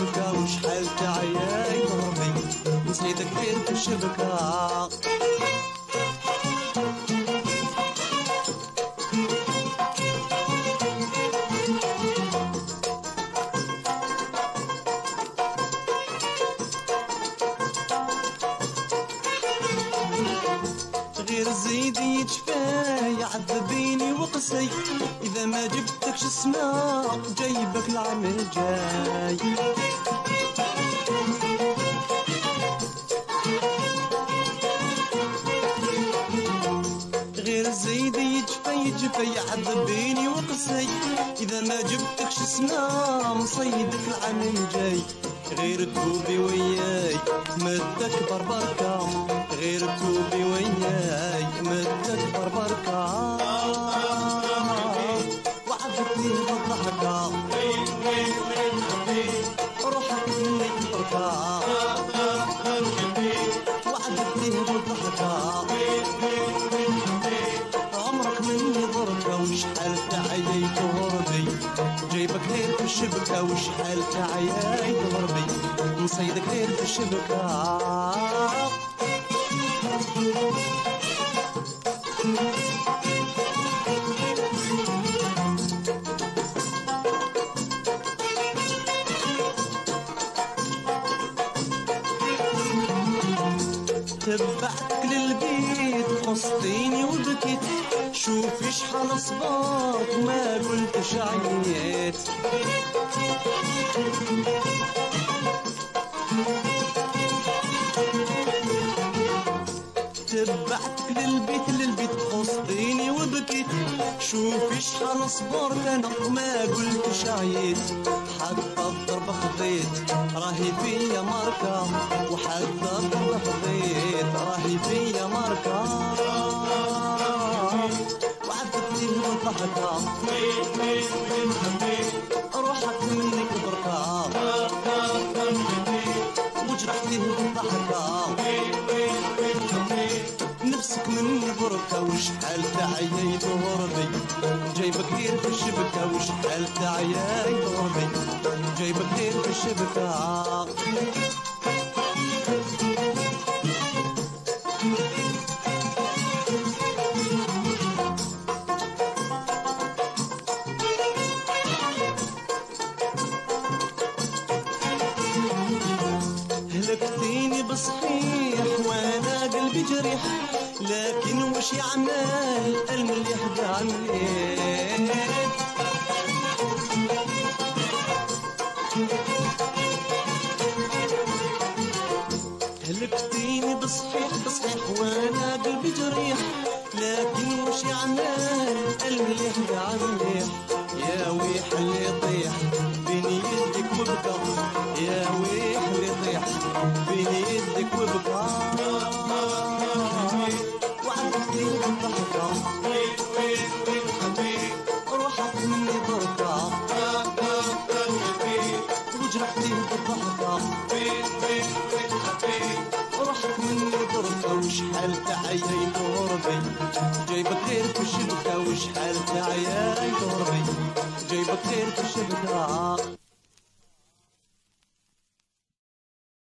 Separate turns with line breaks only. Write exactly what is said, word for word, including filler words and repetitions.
الشبكة وشحال تعيا يضربي نصيدك غير في الشبكة. غير زيد يتشفى يعذبيني وقسي إذا ما جبتكش السماء جايبك العام الجاي. غير زيد يتشفى يتشفى يعذبيني وقسي إذا ما جبتكش السماء مصيدك العام الجاي. غير توبي وياي ما تكبر بركة غير توبي وياي ما تكبر بركة. وعدتني بالضحكة روحك مني تبركة وعدتني بالضحكة عمرك مني ضركة وشحال تعيا تهربي جايبك غير في الشبكة وشحال تعيا تهربي نصيدك غير في الشبكة. تبعتك للبيت قصديني وبكيت شوفي شحال صبرت ما قلتش عييت. تبعتك للبيت للبيت قصديني وبكيت شوفي شحال صبرت انا ما قلتش عييت. حتى الضرب خذيت راهي فيا ماركة وحتى الضرب خذيت راهي فيا ماركة. وعذبتني بالضحكة روحك منك بركة وجرحتني بالضحكة نفسك مني بركة وشحال تعيا تهربي جايبك غير في الشبكة وشحال تعيا تهربي جايبك غير في الشبكة. هلكتيني بصحيح وانا قلبي جريح لكن وش يعمل المليح قاع مليح. هلكتيني بصحيح بصحيح وانا قلبي جريح لكن وش يعمل المليح قاع مليح. يا ويح اللي يطيح بين يدك وبكى يا ويح اللي يطيح بين يدك وبكى. وعدتني بالضحكة روحك مني بركة وجرحتني بالضحكة روحك مني بركة وشحال تعيا تهربي جايبك غير في الشبكة وشحال تعيا تهربي جايبك غير في الشبكة.